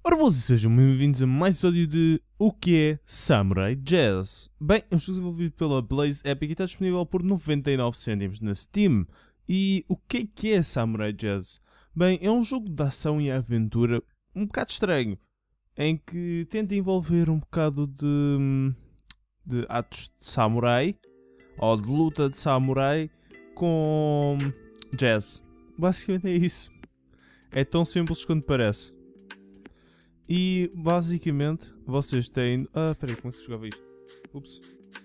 Ora, boas e sejam bem-vindos a mais um episódio de O que é Samurai Jazz. Bem, é um jogo desenvolvido pela Blaze Epic e está disponível por 99 cêntimos na Steam. E o que é Samurai Jazz? Bem, é um jogo de ação e aventura um bocado estranho, em que tenta envolver um bocado de atos de samurai, ou de luta de samurai, com jazz. Basicamente é isso. É tão simples quanto parece. E basicamente vocês têm... peraí, como é que se jogava isto? Ups.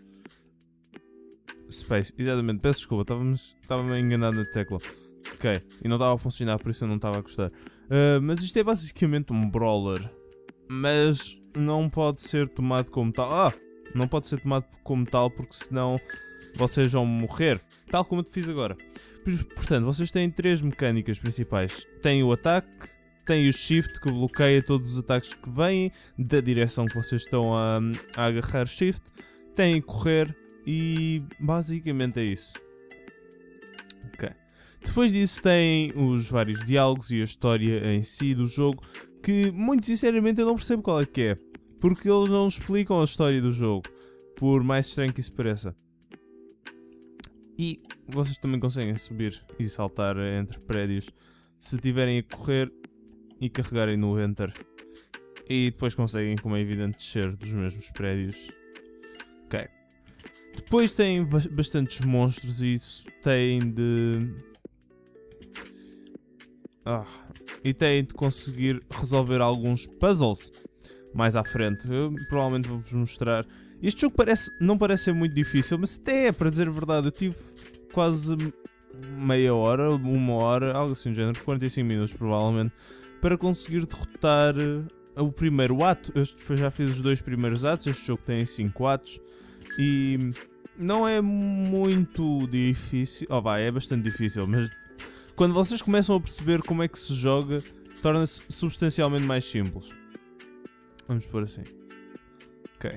Space, exatamente, peço desculpa, estava-me enganado na tecla. Ok, e não estava a funcionar, por isso eu não estava a gostar. Mas isto é basicamente um brawler. Mas não pode ser tomado como tal. Não pode ser tomado como tal porque senão vocês vão morrer. Tal como eu te fiz agora. Portanto, vocês têm três mecânicas principais. Tem o ataque, tem o shift que bloqueia todos os ataques que vêm da direção que vocês estão a agarrar shift. Tem correr e basicamente é isso. Ok. Depois disso tem os vários diálogos e a história em si do jogo, que muito sinceramente eu não percebo qual é que é, porque eles não explicam a história do jogo, por mais estranho que isso pareça. E vocês também conseguem subir e saltar entre prédios se estiverem a correr e carregarem no Enter. E depois conseguem, como é evidente, descer dos mesmos prédios. Ok. Depois tem bastantes monstros e isso tem de... E tem de conseguir resolver alguns puzzles mais à frente. Eu provavelmente vou-vos mostrar. Este jogo não parece ser muito difícil, mas até é, para dizer a verdade. Eu tive quase meia hora, uma hora, algo assim do género, 45 minutos provavelmente, para conseguir derrotar o primeiro ato. Eu já fiz os dois primeiros atos. Este jogo tem 5 atos e não é muito difícil. É bastante difícil, mas quando vocês começam a perceber como é que se joga, torna-se substancialmente mais simples. Vamos pôr assim. Ok.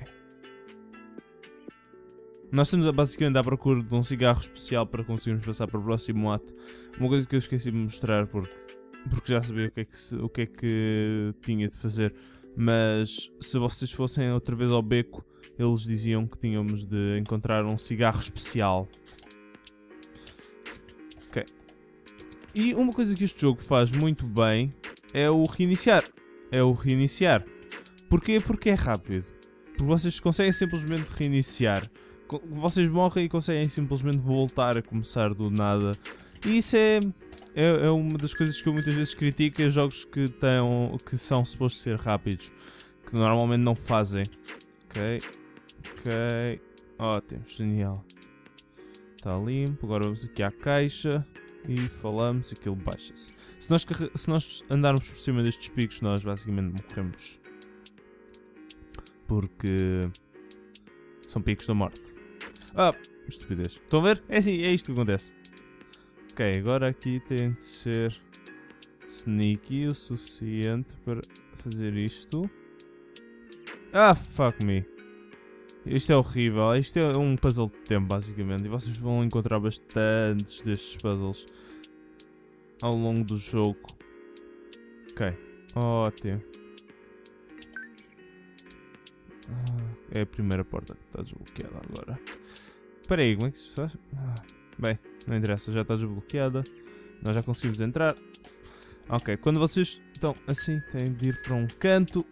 Nós estamos basicamente à procura de um cigarro especial para conseguirmos passar para o próximo ato. Uma coisa que eu esqueci de mostrar porque já sabia o que é que tinha de fazer. Mas se vocês fossem outra vez ao beco, eles diziam que tínhamos de encontrar um cigarro especial. Ok. E uma coisa que este jogo faz muito bem é o reiniciar. Porquê? Porque é rápido. Porque vocês conseguem simplesmente reiniciar. Vocês morrem e conseguem simplesmente voltar a começar do nada. E isso é uma das coisas que eu muitas vezes critico. Jogos que são supostos ser rápidos, que normalmente não fazem. Ok. Ótimo, genial. Está limpo. Agora vamos aqui à caixa e falamos e aquilo baixa-se. Se nós andarmos por cima destes picos, nós basicamente morremos. Porque são picos da morte. Estupidez. Estão a ver? É assim, é isto que acontece. Ok, agora aqui tem de ser sneaky o suficiente para fazer isto. Fuck me. Isto é horrível. Isto é um puzzle de tempo, basicamente. E vocês vão encontrar bastantes destes puzzles ao longo do jogo. Ok, ótimo. É a primeira porta que está desbloqueada agora. Espera aí, como é que se faz? Bem, não interessa, já está desbloqueada. Nós já conseguimos entrar. Ok, quando vocês estão assim, têm de ir para um canto.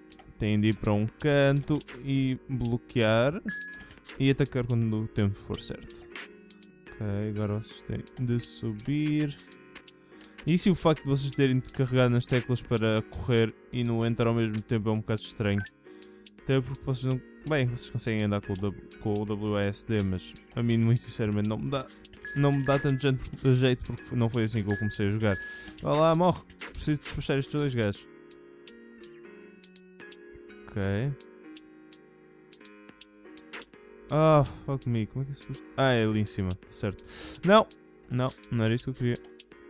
E bloquear. E atacar quando o tempo for certo. Ok, agora vocês têm de subir. E se o facto de vocês terem de carregar nas teclas para correr e no Enter ao mesmo tempo é um bocado estranho. Até porque vocês não... Bem, vocês conseguem andar com o WASD, mas a mim, muito sinceramente, não me dá tanto jeito porque não foi assim que eu comecei a jogar. Vá lá, morre. Preciso despachar estes dois gajos. Ok. Fuck me. Como é que isso custa? É ali em cima, tá certo. Não era isto que eu queria.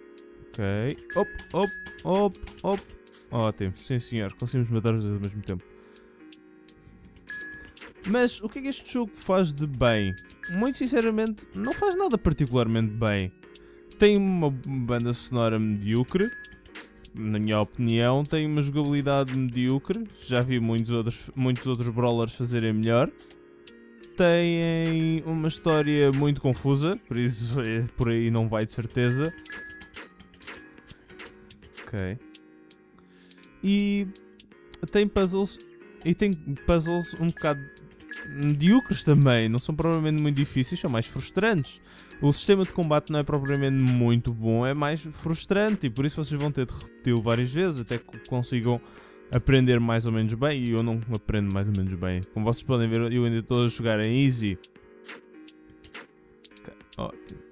Ok. Op. Ótimo, sim senhor. Conseguimos matar os dois ao mesmo tempo. Mas o que é que este jogo faz de bem? Muito sinceramente, não faz nada particularmente bem. Tem uma banda sonora medíocre. na minha opinião, tem uma jogabilidade medíocre. Já vi muitos outros brawlers fazerem melhor. Têm uma história muito confusa, por isso por aí não vai de certeza. Ok. E tem puzzles um bocado medíocres também, não são propriamente muito difíceis, são mais frustrantes. O sistema de combate não é propriamente muito bom, é mais frustrante e por isso vocês vão ter de repeti-lo várias vezes até que consigam aprender mais ou menos bem. E eu não aprendo mais ou menos bem. Como vocês podem ver, eu ainda estou a jogar em easy. Ok, ótimo.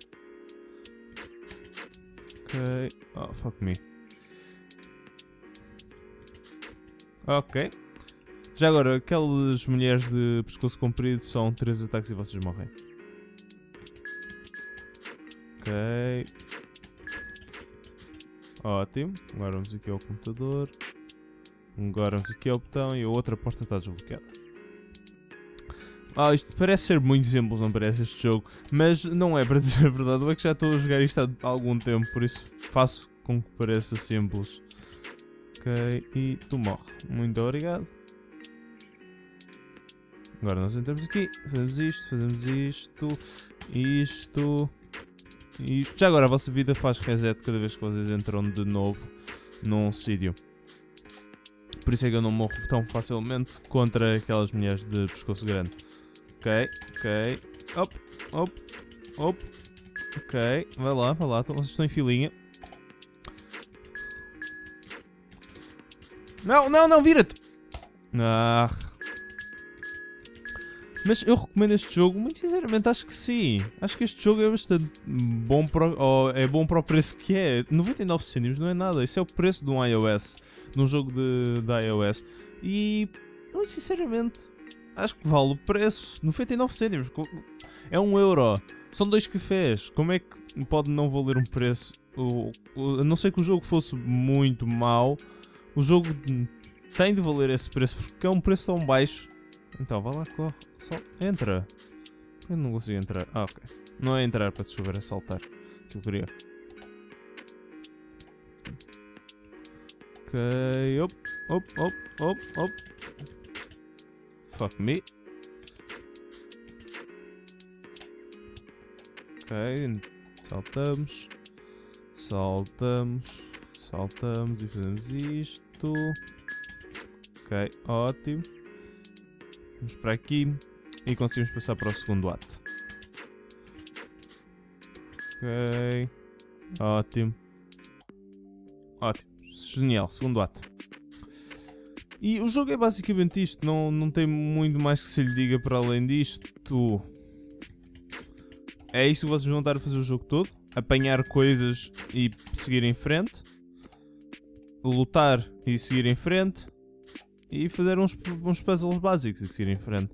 Ok, oh fuck me. Ok. Já agora, aquelas mulheres de pescoço comprido são 3 ataques e vocês morrem. Ok. Ótimo. Agora vamos aqui ao computador. Agora vamos aqui ao botão e a outra porta está desbloqueada. Isto parece ser muito simples, não parece este jogo? Mas não é, para dizer a verdade. Eu é que já estou a jogar isto há algum tempo, por isso faço com que pareça simples. Ok, e tu morre. Muito obrigado. Agora nós entramos aqui, fazemos isto. Já agora a vossa vida faz reset cada vez que vocês entram de novo num sítio. Por isso é que eu não morro tão facilmente contra aquelas mulheres de pescoço grande. Ok. Op. Ok, vai lá, então vocês estão em filinha. Não, vira-te! Mas eu recomendo este jogo, muito sinceramente, acho que sim. Acho que este jogo é bastante bom para o preço que é. 99 cêntimos não é nada, isso é o preço de um iOS, de um jogo de iOS. E, muito sinceramente, acho que vale o preço. 99 cêntimos, é €1. São 2 cafés, como é que pode não valer um preço? A não ser que o jogo fosse muito mau, o jogo tem de valer esse preço, porque é um preço tão baixo. Então, vá lá, corre. Entra. Eu não consigo entrar. Ok. Não é entrar para descobrir, é saltar. Que eu queria. Ok. Op. Fuck me. Ok. Saltamos e fazemos isto. Ok, ótimo. Vamos para aqui e conseguimos passar para o segundo ato. Ok. Ótimo. Genial, segundo ato. E o jogo é basicamente isto, não tem muito mais que se lhe diga para além disto. É isto que vocês vão estar a fazer o jogo todo. Apanhar coisas e seguir em frente. Lutar e seguir em frente. E fazer uns puzzles básicos e seguir em frente.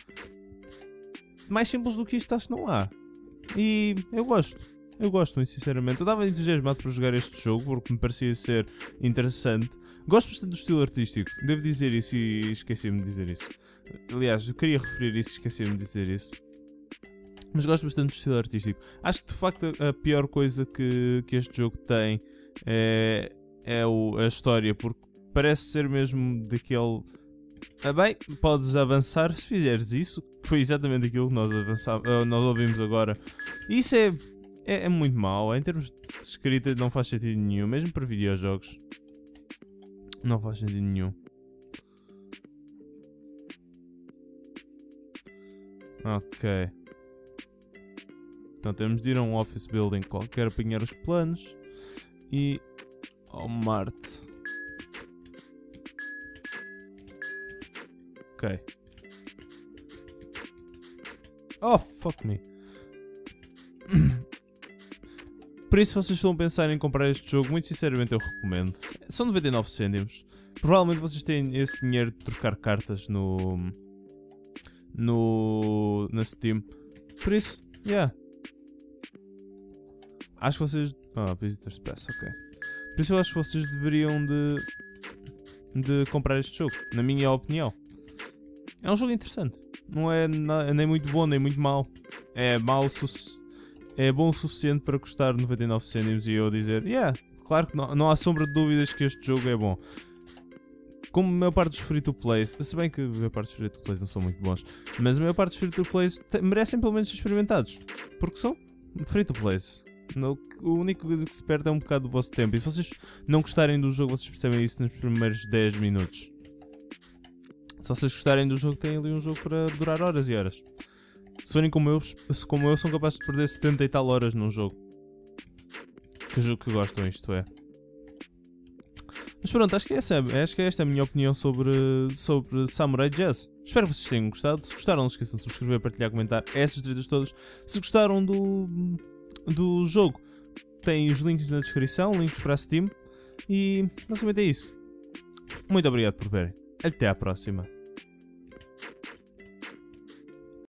Mais simples do que isto acho que não há. E eu gosto, muito sinceramente. Eu estava entusiasmado por jogar este jogo porque me parecia ser interessante. Gosto bastante do estilo artístico, devo dizer isso e esqueci-me de dizer isso. Aliás, eu queria referir isso e esqueci-me de dizer isso. Mas gosto bastante do estilo artístico. Acho que de facto a pior coisa que este jogo tem é a história, porque parece ser mesmo daquele... bem, podes avançar se fizeres isso, que foi exatamente aquilo que nós ouvimos agora. E isso é muito mau, em termos de escrita não faz sentido nenhum, mesmo para videojogos. Não faz sentido nenhum. Ok. Então temos de ir a um office building qualquer, apanhar os planos e ao Marte. Ok. Oh, fuck me. Por isso, se vocês estão a pensar em comprar este jogo, muito sinceramente eu recomendo. São 99 cêntimos. Provavelmente vocês têm esse dinheiro de trocar cartas na Steam. Por isso, yeah. Acho que vocês... Visitors Pass, ok. Por isso eu acho que vocês deveriam de comprar este jogo, na minha opinião. É um jogo interessante. Não é nem muito bom, nem muito mau. É bom o suficiente para custar 99 cêntimos e eu dizer, yeah, Claro que não há sombra de dúvidas que este jogo é bom. Como a maior parte dos free-to-plays, se bem que a maior parte dos free-to-plays não são muito bons, mas a maior parte dos free-to-plays merecem pelo menos ser experimentados. Porque são free-to-plays. A única coisa que se perde é um bocado do vosso tempo. E se vocês não gostarem do jogo, vocês percebem isso nos primeiros 10 minutos. Se vocês gostarem do jogo, tem ali um jogo para durar horas e horas. Se forem como eu, são capazes de perder 70 e tal horas num jogo. Que jogo que gostam, isto é. Mas pronto, acho que esta é a minha opinião sobre Samurai Jazz. Espero que vocês tenham gostado. Se gostaram, não se esqueçam de subscrever, partilhar, comentar essas tretas todas. Se gostaram do jogo, tem os links na descrição, links para a Steam. E basicamente é isso. Muito obrigado por verem. Até à próxima.